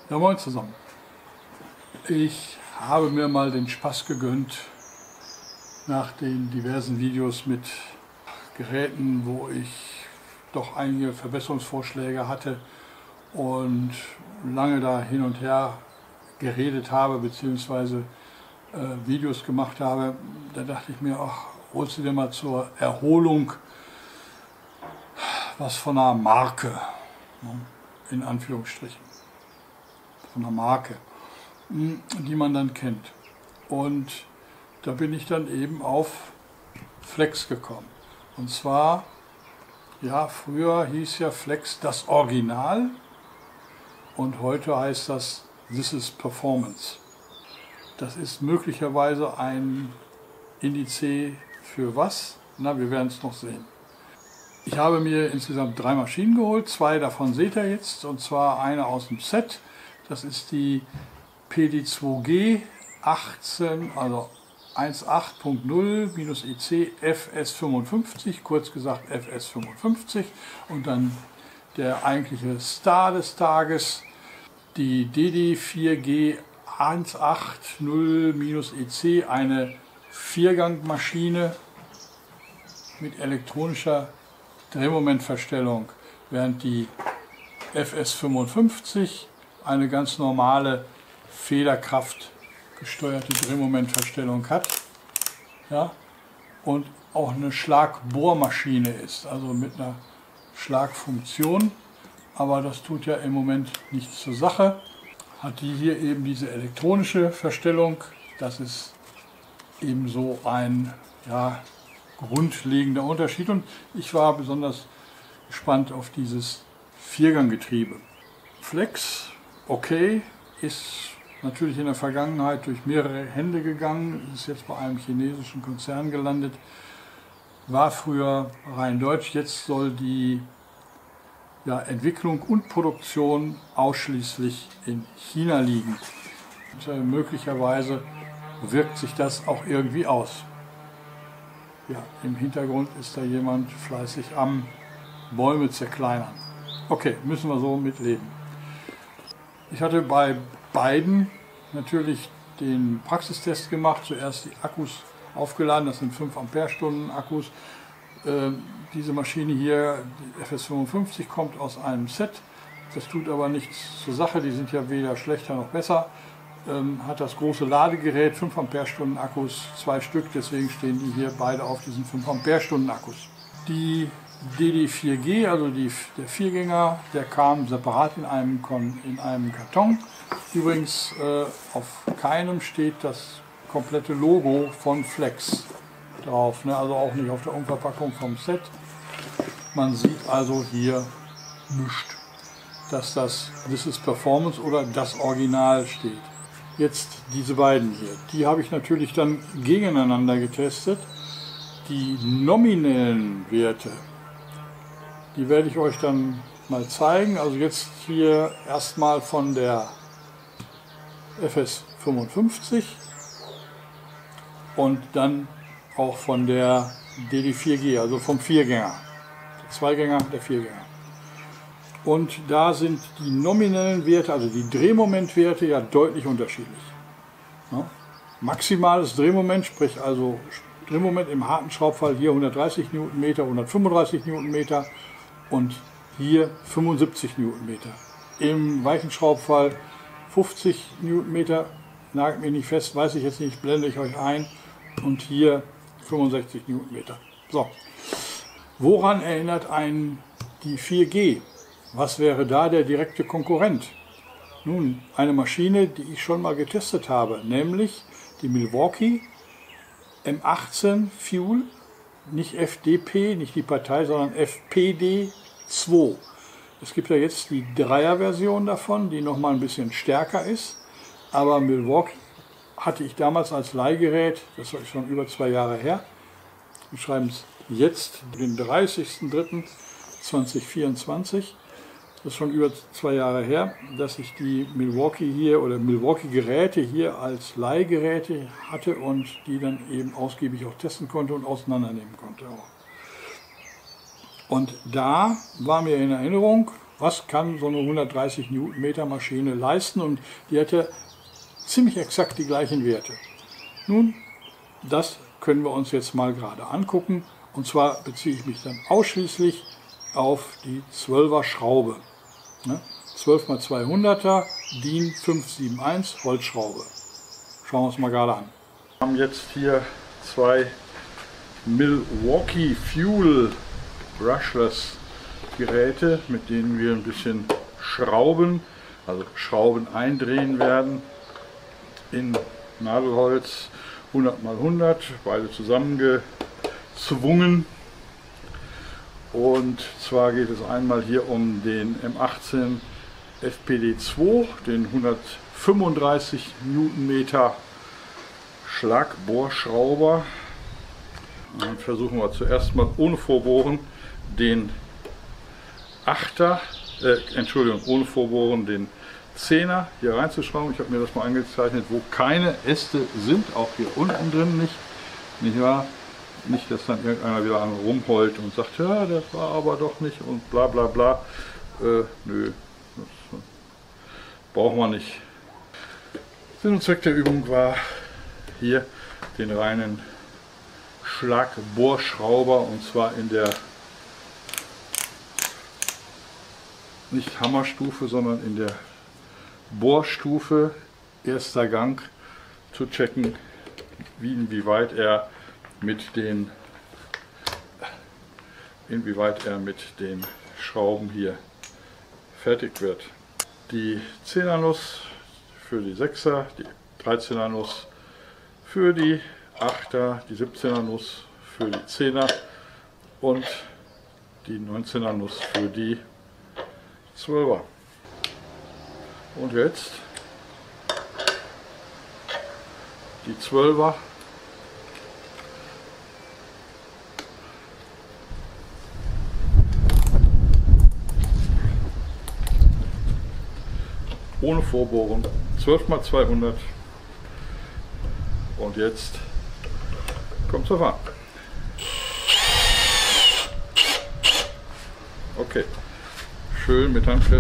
Ja, moin zusammen. Ich habe mir mal den Spaß gegönnt, nach den diversen Videos mit Geräten, wo ich doch einige Verbesserungsvorschläge hatte und lange da hin und her geredet habe bzw. Videos gemacht habe, da dachte ich mir, ach, holst du dir mal zur Erholung was von einer Marke, ne, in Anführungsstrichen, von einer Marke, die man dann kennt. Und da bin ich dann eben auf Flex gekommen. Und zwar, ja, früher hieß ja Flex das Original und heute heißt das This is Performance. Das ist möglicherweise ein Indiz für was? Na, wir werden es noch sehen. Ich habe mir insgesamt 3 Maschinen geholt, 2 davon seht ihr jetzt, und zwar eine aus dem Set. Das ist die PD2G 18, also 1.8.0-EC FS55, kurz gesagt FS55, und dann der eigentliche Star des Tages, die DD4G 1.8.0-EC, eine Viergangmaschine mit elektronischer Drehmomentverstellung, während die FS55 eine ganz normale Federkraft gesteuerte Drehmomentverstellung hat, ja, und auch eine Schlagbohrmaschine ist, also mit einer Schlagfunktion, aber das tut ja im Moment nichts zur Sache. Hat die hier eben diese elektronische Verstellung, das ist eben so ein, ja, grundlegender Unterschied, und ich war besonders gespannt auf dieses Vierganggetriebe. Flex, okay, ist natürlich in der Vergangenheit durch mehrere Hände gegangen, ist jetzt bei einem chinesischen Konzern gelandet, war früher rein deutsch, jetzt soll die, ja, Entwicklung und Produktion ausschließlich in China liegen. Und, möglicherweise wirkt sich das auch irgendwie aus. Ja, im Hintergrund ist da jemand fleißig am Bäume zerkleinern. Okay, müssen wir so mitleben. Ich hatte bei beiden natürlich den Praxistest gemacht, zuerst die Akkus aufgeladen, das sind 5 Ampere-Stunden Akkus. Diese Maschine hier, die FS55, kommt aus einem Set, das tut aber nichts zur Sache, die sind ja weder schlechter noch besser. Hat das große Ladegerät, 5 Ampere-Stunden Akkus, 2 Stück, deswegen stehen die hier beide auf diesen 5 Ampere-Stunden Akkus. Die DD4G, also der Viergänger, der kam separat in einem Karton. Übrigens auf keinem steht das komplette Logo von Flex drauf, ne? Also auch nicht auf der Umverpackung vom Set. Man sieht also hier nicht, dass das This is Performance oder das Original steht. Jetzt diese beiden hier, die habe ich natürlich dann gegeneinander getestet. Die nominellen Werte, die werde ich euch dann mal zeigen. Also jetzt hier erstmal von der FS55 und dann auch von der DD4G, also vom Viergänger. Der Zweigänger, der Viergänger. Und da sind die nominellen Werte, also die Drehmomentwerte, ja deutlich unterschiedlich. Ja. Maximales Drehmoment, sprich also Drehmoment im harten Schraubfall hier 130 Newtonmeter, 135 Newtonmeter und hier 75 Newtonmeter. Im weichen Schraubfall 50 Newtonmeter, nagelt mich nicht fest, weiß ich jetzt nicht, blende ich euch ein, und hier 65 Newtonmeter. So, woran erinnert einen die 4G? Was wäre da der direkte Konkurrent? Nun, eine Maschine, die ich schon mal getestet habe, nämlich die Milwaukee M18 Fuel, nicht FDP, nicht die Partei, sondern FPD2. Es gibt ja jetzt die 3er-Version davon, die nochmal ein bisschen stärker ist, aber Milwaukee hatte ich damals als Leihgerät, das ist schon über 2 Jahre her. Wir schreiben es jetzt, den 30.03.2024. Das ist schon über 2 Jahre her, dass ich die Milwaukee hier oder Milwaukee-Geräte hier als Leihgeräte hatte und die dann eben ausgiebig auch testen konnte und auseinandernehmen konnte auch. Und da war mir in Erinnerung, Was kann so eine 130 Newtonmeter Maschine leisten? Und die hätte ziemlich exakt die gleichen Werte. Nun, das können wir uns jetzt mal gerade angucken. Und zwar beziehe ich mich dann ausschließlich auf die 12er Schraube. 12 x 200er DIN 571 Holzschraube. Schauen wir uns mal gerade an. Wir haben jetzt hier zwei Milwaukee Fuel Brushless Geräte, mit denen wir ein bisschen schrauben, also Schrauben eindrehen werden in Nadelholz 100 x 100, beide zusammengezwungen. Und zwar geht es einmal hier um den M18 FPD2, den 135 Newtonmeter Schlagbohrschrauber. Dann versuchen wir zuerst mal ohne Vorbohren den 8er, ohne Vorbohren den 10er hier reinzuschrauben. Ich habe mir das mal angezeichnet, wo keine Äste sind, auch hier unten drin nicht wahr? Nicht, dass dann irgendeiner wieder rumheult und sagt, ja, das war aber doch nicht und bla bla bla. Nö, das brauchen wir nicht. Sinn und Zweck der Übung war, hier den reinen Schlagbohrschrauber, und zwar in der nicht Hammerstufe, sondern in der Bohrstufe, erster Gang, zu checken, inwieweit er mit den Schrauben hier fertig wird. Die 10er Nuss für die 6er, die 13er Nuss für die 8er, die 17er Nuss für die 10er und die 19er Nuss für die 12er. Und jetzt die 12er ohne Vorbohren, 12 x 200, und jetzt kommt zur Fahrt. Okay, schön mit Handgriff.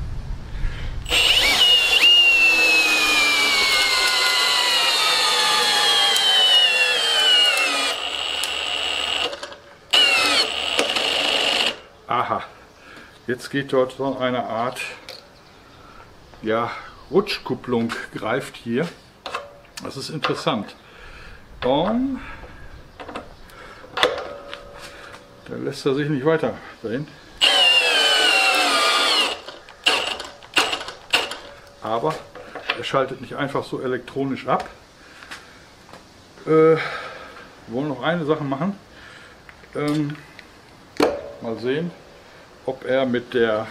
Aha, jetzt geht dort so eine Art, ja, Rutschkupplung greift hier. Das ist interessant. Da lässt er sich nicht weiter drehen. Aber er schaltet nicht einfach so elektronisch ab. Wir wollen noch eine Sache machen. Mal sehen, ob er mit dem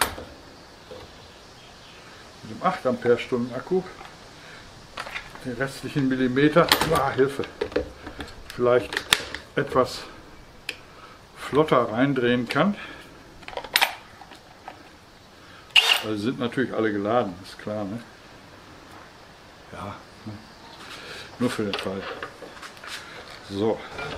8 Ampere-Stunden Akku den restlichen Millimeter, Hilfe, vielleicht etwas flotter reindrehen kann. Also sie sind natürlich alle geladen, ist klar, ne? Ja, nur für den Fall. So.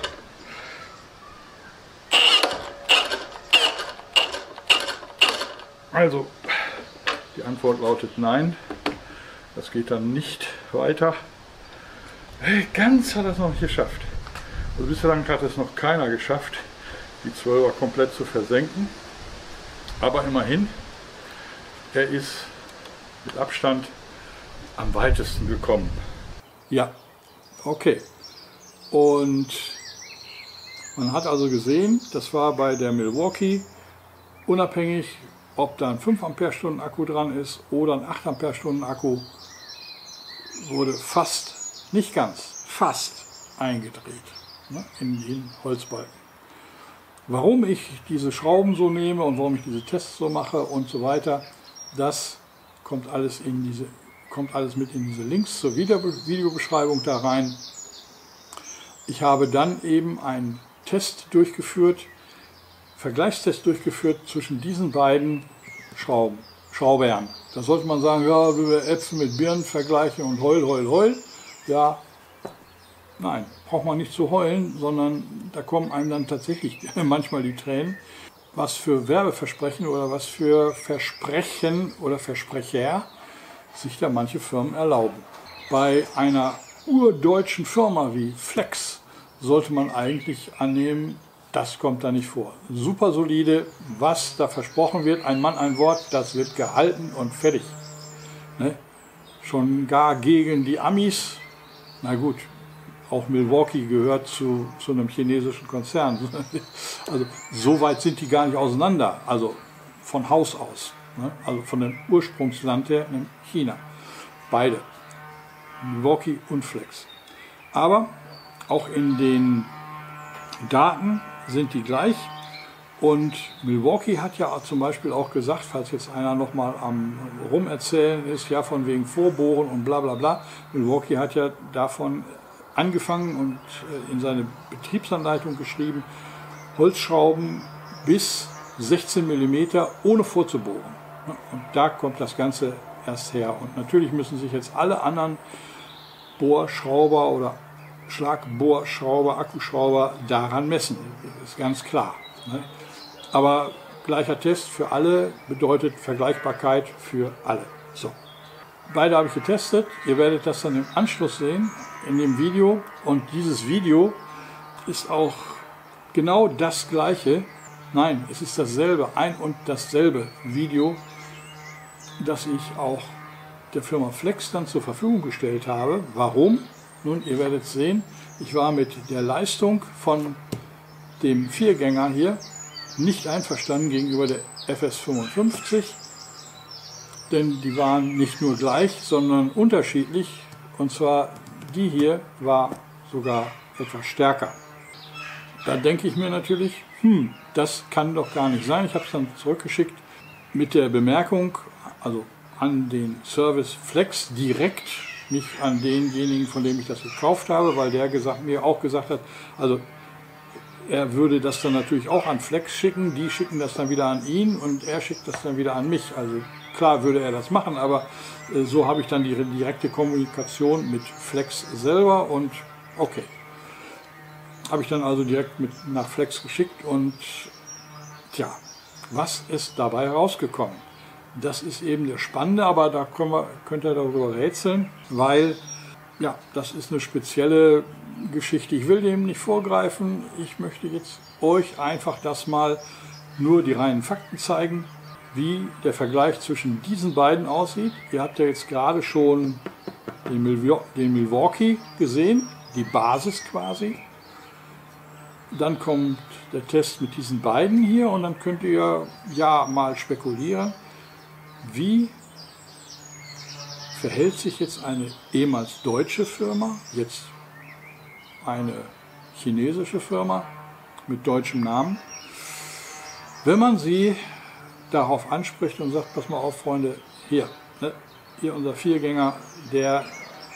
Also, die Antwort lautet nein. Das geht dann nicht weiter. Ganz hat er es noch nicht geschafft. Also bislang hat es noch keiner geschafft, die 12er komplett zu versenken. Aber immerhin, er ist mit Abstand am weitesten gekommen. Ja, okay. Und man hat also gesehen, das war bei der Milwaukee unabhängig, ob da ein 5 Ampere-Stunden Akku dran ist oder ein 8 Ampere-Stunden Akku, wurde fast, nicht ganz, fast eingedreht, ne, in den Holzbalken. Warum ich diese Schrauben so nehme und warum ich diese Tests so mache und so weiter, das kommt alles mit in diese Links zur Videobeschreibung da rein. Ich habe dann eben einen Test durchgeführt, Vergleichstest durchgeführt zwischen diesen beiden Schraubern. Da sollte man sagen, ja, wir Äpfel mit Birnen vergleichen und heul, heul, heul. Ja, nein, braucht man nicht zu heulen, sondern da kommen einem dann tatsächlich manchmal die Tränen. was für Werbeversprechen oder was für Versprechen oder Versprecher sich da manche Firmen erlauben. Bei einer urdeutschen Firma wie Flex sollte man eigentlich annehmen, das kommt da nicht vor. Super solide, was da versprochen wird, ein Mann, ein Wort, das wird gehalten und fertig. Ne? Schon gar gegen die Amis, na gut, auch Milwaukee gehört zu einem chinesischen Konzern. Also so weit sind die gar nicht auseinander, also von Haus aus. Ne? Also von dem Ursprungsland her, China. Beide, Milwaukee und Flex. Aber auch in den Daten sind die gleich. Und Milwaukee hat ja zum Beispiel auch gesagt, falls jetzt einer nochmal am Rumerzählen ist, ja von wegen Vorbohren und bla bla bla, Milwaukee hat ja davon angefangen und in seine Betriebsanleitung geschrieben, Holzschrauben bis 16 mm ohne vorzubohren. Und da kommt das Ganze erst her. Und natürlich müssen sich jetzt alle anderen Bohrschrauber oder Schlagbohrschrauber, Akkuschrauber daran messen. Das ist ganz klar. Aber gleicher Test für alle bedeutet Vergleichbarkeit für alle. So. Beide habe ich getestet. Ihr werdet das dann im Anschluss sehen in dem Video. Und dieses Video ist auch genau das gleiche. Nein, es ist dasselbe, ein und dasselbe Video, das ich auch der Firma Flex dann zur Verfügung gestellt habe. Warum? Nun, ihr werdet sehen, ich war mit der Leistung von dem Viergänger hier nicht einverstanden gegenüber der FS55, denn die waren nicht nur gleich, sondern unterschiedlich. Und zwar die hier war sogar etwas stärker. Da denke ich mir natürlich, das kann doch gar nicht sein. Ich habe es dann zurückgeschickt mit der Bemerkung, also an den Service Flex direkt, nicht an denjenigen, von dem ich das gekauft habe, weil der mir auch gesagt hat, also er würde das dann natürlich auch an Flex schicken, die schicken das dann wieder an ihn und er schickt das dann wieder an mich. Also klar würde er das machen, aber so habe ich dann die direkte Kommunikation mit Flex selber und okay. Habe ich dann also direkt nach Flex geschickt und tja, was ist dabei rausgekommen? Das ist eben das Spannende, aber da könnt ihr darüber rätseln, weil ja, das ist eine spezielle Geschichte. Ich will dem nicht vorgreifen. Ich möchte jetzt euch einfach das mal nur die reinen Fakten zeigen, wie der Vergleich zwischen diesen beiden aussieht. Ihr habt ja jetzt gerade schon den Milwaukee gesehen, die Basis quasi. Dann kommt der Test mit diesen beiden hier und dann könnt ihr ja mal spekulieren, wie verhält sich jetzt eine ehemals deutsche Firma, jetzt eine chinesische Firma mit deutschem Namen, wenn man sie darauf anspricht und sagt, pass mal auf Freunde, hier unser Viergänger, der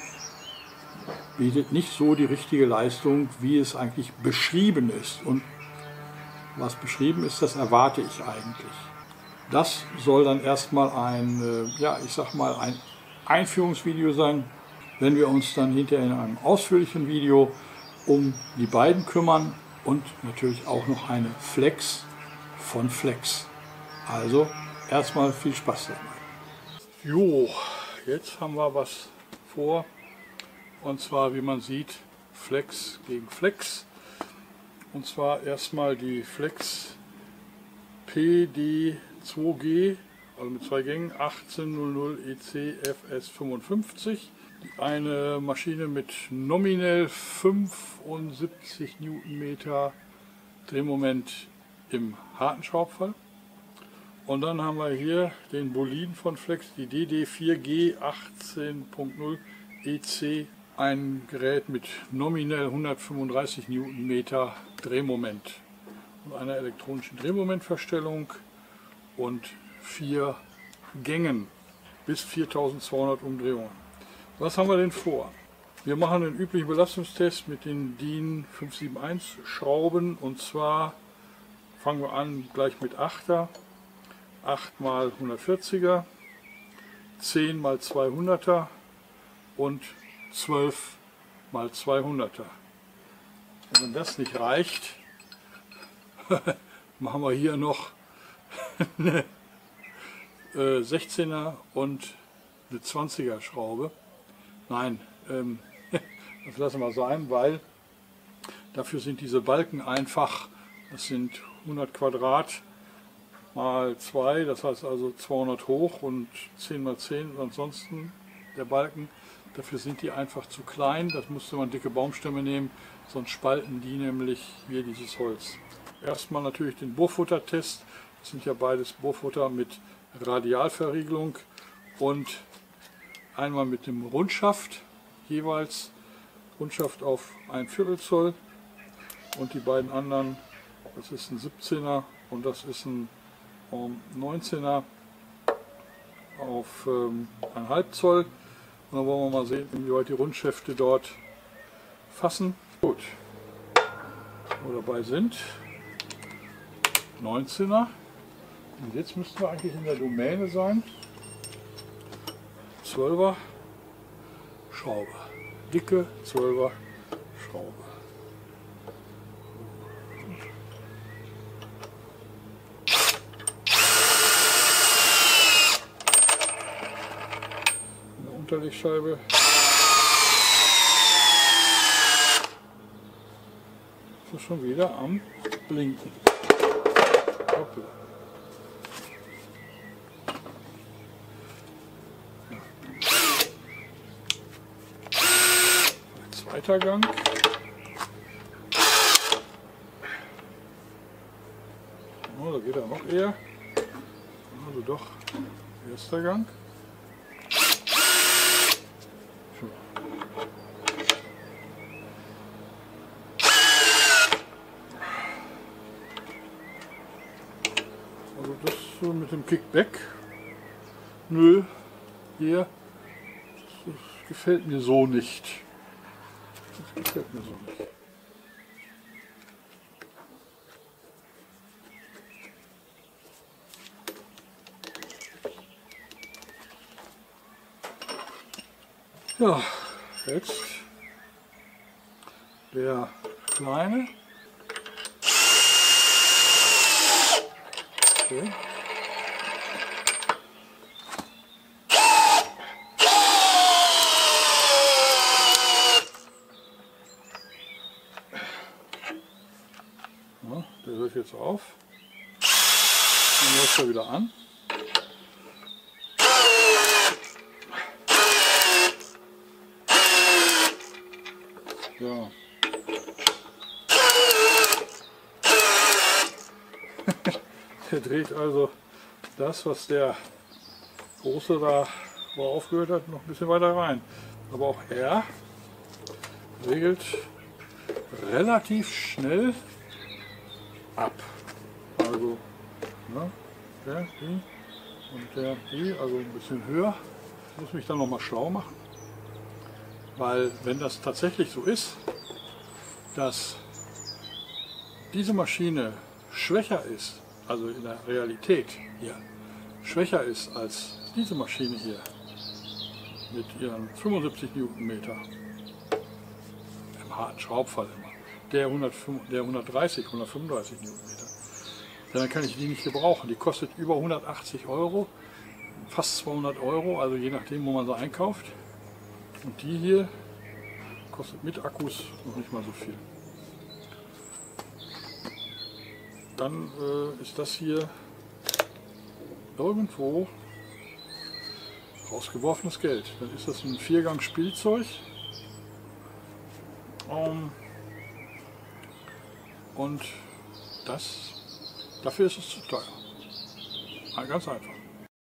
bietet nicht so die richtige Leistung, wie es eigentlich beschrieben ist. Und was beschrieben ist, das erwarte ich eigentlich. Das soll dann erstmal ein Einführungsvideo sein, wenn wir uns dann hinterher in einem ausführlichen Video um die beiden kümmern und natürlich auch noch eine Flex von Flex. Also erstmal viel Spaß dabei. Jo, jetzt haben wir was vor und zwar, wie man sieht, Flex gegen Flex. Und zwar erstmal die Flex PD2G, also mit 2 Gängen, 1800 EC FS55. Eine Maschine mit nominell 75 Newtonmeter Drehmoment im harten Schraubfall. Und dann haben wir hier den Boliden von Flex, die DD4G 18.0 EC. Ein Gerät mit nominell 135 Newtonmeter Drehmoment und einer elektronischen Drehmomentverstellung und 4 Gängen bis 4200 Umdrehungen. Was haben wir denn vor? Wir machen den üblichen Belastungstest mit den DIN 571 Schrauben und zwar fangen wir an gleich mit 8er, 8 x 140er, 10 x 200er und 12 x 200er. Und wenn das nicht reicht, machen wir hier noch eine 16er und eine 20er Schraube. Nein, das lassen wir sein, weil dafür sind diese Balken einfach, das sind 100 Quadrat mal 2, das heißt also 200 hoch und 10 mal 10 und ansonsten der Balken. Dafür sind die einfach zu klein, das musste man dicke Baumstämme nehmen, sonst spalten die nämlich hier dieses Holz. Erstmal natürlich den Bohrfuttertest, das sind ja beides Bohrfutter mit Radialverriegelung und einmal mit dem Rundschaft, jeweils Rundschaft auf 1/4 Zoll und die beiden anderen, das ist ein 17er und das ist ein 19er auf 1/2 Zoll. Und dann wollen wir mal sehen, wie weit die Rundschäfte dort fassen. Gut, wo wir dabei sind, 19er. Und jetzt müssten wir eigentlich in der Domäne sein. 12er Schraube. Dicke 12er Schraube. Eine Unterlegscheibe. Ist das schon wieder am Blinken. Hoppla. Zweiter Gang. Oh, da geht er noch eher. Also doch, erster Gang. So. Also das so mit dem Kickback. Nö, hier, das gefällt mir so nicht. Das gefällt mir so nicht. Ja, jetzt der kleine. Okay. Ja, der hört jetzt auf. Dann läuft er wieder an. Ja. Der dreht also das, was der große da, wo er aufgehört hat, noch ein bisschen weiter rein. Aber auch er regelt relativ schnell ab. Also ne, der, die und der, die, also ein bisschen höher. Ich muss mich dann noch mal schlau machen. Weil wenn das tatsächlich so ist, dass diese Maschine schwächer ist, also in der Realität hier, schwächer ist als diese Maschine hier mit ihren 75 Newtonmeter, im harten Schraubfall immer, der 130, 135 Newtonmeter, dann kann ich die nicht gebrauchen. Die kostet über 180 Euro, fast 200 Euro, also je nachdem, wo man sie einkauft. Und die hier kostet mit Akkus noch nicht mal so viel. Dann ist das hier irgendwo rausgeworfenes Geld. Dann ist das ein 4-Gang Spielzeug. Und dafür ist es zu teuer. Ganz einfach.